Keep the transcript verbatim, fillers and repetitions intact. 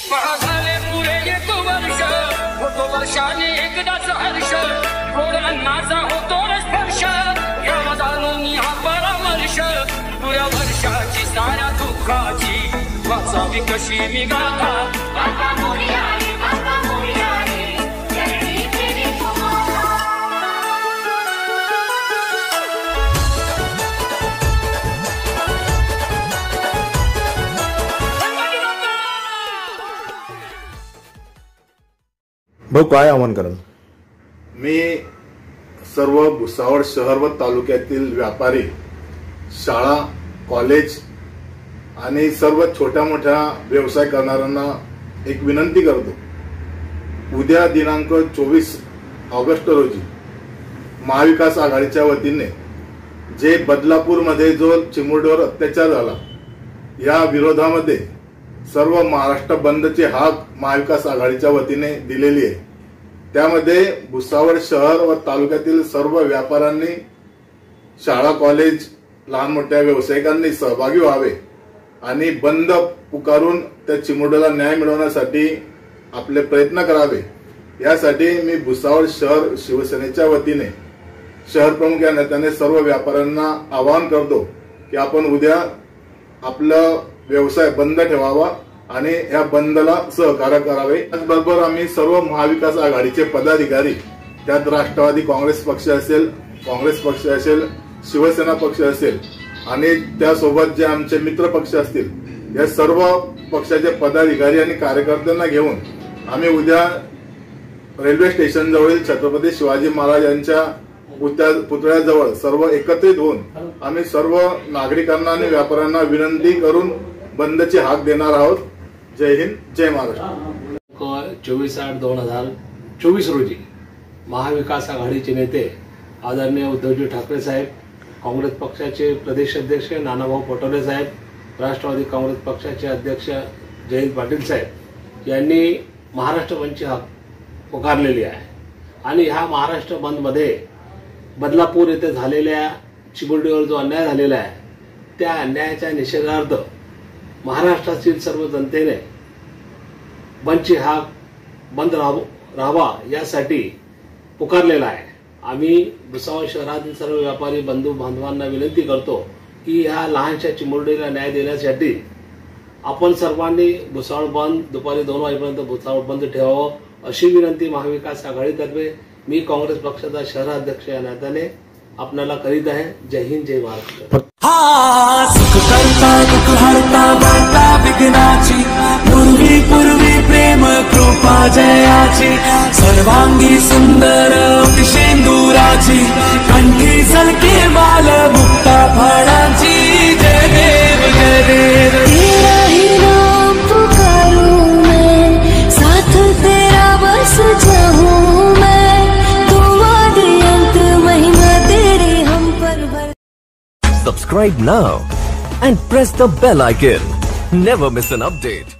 झाले पुरे एक वर्ष होतो वर्षाने एकदाच हर्ष गोड अन्नाचा होतो स्पर्श घ्यावा जाणून हा परामर्श पुऱ्या वर्षाची साऱ्या दुःखाची वाचावी कशी मी गाथा बाबा मोरया रे बाबा मोरया रे जय तेरी तुम्हारा भाऊ काय आव्हान कराल? मी सर्व भुसावळ शहर व तालुक्यातील व्यापारी, शाळा, कॉलेज आणि सर्व छोट्या मोठ्या व्यवसाय करणाऱ्यांना एक विनंती करतो. उद्या दिनांक चोवीस ऑगस्ट रोजी महाविकास आघाडीच्या वतीने जे बदलापूरमध्ये जो चिमुरडीवर अत्याचार झाला या विरोधामध्ये सर्व महाराष्ट्र बंदची हाक महाविकास आघाडीच्या वतीने दिलेली आहे. त्यामध्ये भुसावळ शहर व तालुक्यातील सर्व व्यापाऱ्यांनी, शाळा, कॉलेज, लहान मोठ्या व्यावसायिकांनी सहभागी व्हावे आणि बंद पुकारून त्या चिमुरडीला न्याय मिळवण्यासाठी आपले प्रयत्न करावे. यासाठी मी भुसावळ शहर शिवसेनेच्या वतीने शहर प्रमुख या नेत्याने सर्व व्यापाऱ्यांना आवाहन करतो की आपण उद्या आपला व्यवसाय बंद ठेवावा आणि या बंदला सहकार्य करावे. त्याचबरोबर आम्ही सर्व महाविकास आघाडीचे पदाधिकारी, त्यात राष्ट्रवादी काँग्रेस पक्ष असेल, काँग्रेस पक्ष असेल, शिवसेना पक्ष असेल आणि त्यासोबत जे आमचे मित्र पक्ष असतील, या सर्व पक्षाचे पदाधिकारी आणि कार्यकर्त्यांना घेऊन आम्ही उद्या रेल्वे स्टेशन जवळील छत्रपती शिवाजी महाराज यांच्या पुतळ्याजवळ सर्व एकत्रित होऊन आम्ही सर्व नागरिकांना आणि व्यापाऱ्यांना विनंती करून बंदची हाक देणार आहोत. जय हिंद, जय महाराष्ट्र. चोवीस आठ दोन हजार चोवीस रोजी महाविकास आघाडीचे नेते आदरणीय उद्धवजी ठाकरे साहेब, काँग्रेस पक्षाचे प्रदेश अध्यक्ष नानाभाऊ पटोले साहेब, राष्ट्रवादी काँग्रेस पक्षाचे अध्यक्ष जयंत पाटील साहेब यांनी महाराष्ट्र बंदची हाक पुकारलेली आहे. आणि ह्या महाराष्ट्र बंदमध्ये बदलापूर येथे झालेल्या चिमुरडीवर जो अन्याय झालेला आहे त्या अन्यायाच्या निषेधार्थ महाराष्ट्रातील सर्व जनतेने बंदची हाक बंद राहावा यासाठी पुकारलेला आहे. आम्ही भुसावळ शहरातील सर्व व्यापारी बंधू बांधवांना विनंती करतो की ह्या लहानशा चिमुरडीला न्याय देण्यासाठी आपण सर्वांनी भुसावळ बंद दुपारी दोन वाजेपर्यंत भुसावळ बंद ठेवावं अशी विनंती महाविकास आघाडीतर्फे मी काँग्रेस पक्षाचा शहराध्यक्ष या नात्याने आपल्याला करीत आहे. जय हिंद, जय महाराष्ट्र. सुख करता दुःख हरता वार्ता विघ्नाची पूर्वी पूर्वी प्रेम कृपा जयाची सर्वांगी सुंदर शेंदुराची कंठी सलके बाल मुक्ता फळाची जय देव जय देव. तेरा ही नाम पुकारूं मैं, साथ तेरा बस जाऊं मैं, तुम आदि अंत महिमा तेरी हम पर भर. Subscribe now and press the bell icon. Never miss an update.